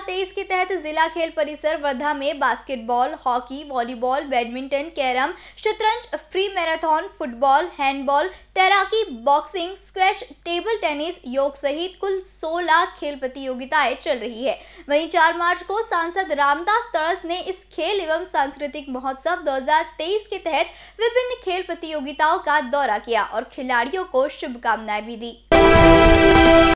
2023 के तहत जिला खेल परिसर वर्धा में basketball, hockey, volleyball, badminton, carrom, शतरंज, फ्री मैराथन, फुटबॉल, हैंडबॉल, तैराकी, boxing, squash, table tennis, yoga सहित कुल 16 खेल प्रतियोगिताएं चल रही है। वहीं 4 मार्च को सांसद रामदास तड़स ने इस खेल एवं सांस्कृतिक महोत्सव 2023 के तहत विभिन्न खेल प्रतियोगिताओं का दौरा किया और खिलाड़ियों को शुभकामनाएं भी दी।